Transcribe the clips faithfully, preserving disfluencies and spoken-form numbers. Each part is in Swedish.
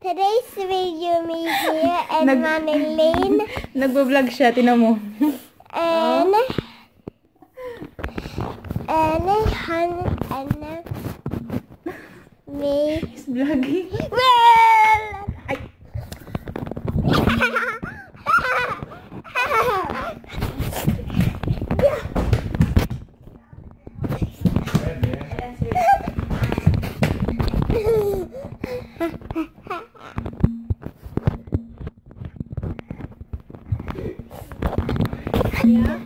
Today's video me here and Nag- Manny Linn. Nagbo-vlog siya, tinan mo. And and Han and me. He's vlogging. Well, Ay. yeah.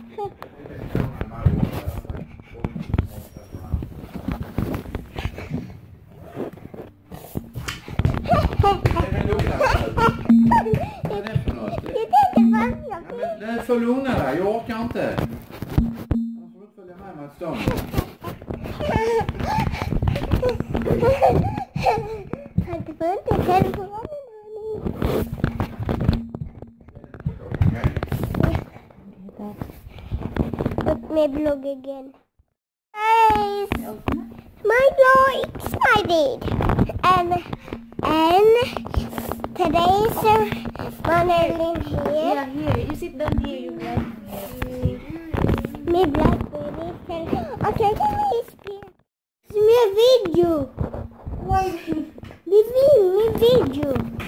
Den är för lugna där, jag orkar inte. Jag får följa med mig ett stund. Hade du inte telefonen? Put my blog again. Guys, my blog excited. And and today's uh, Manny Linn here. Yeah, here. You sit down here, you vlog. My blackberry. Okay, can we speak? It's my video. Why? My video, my video.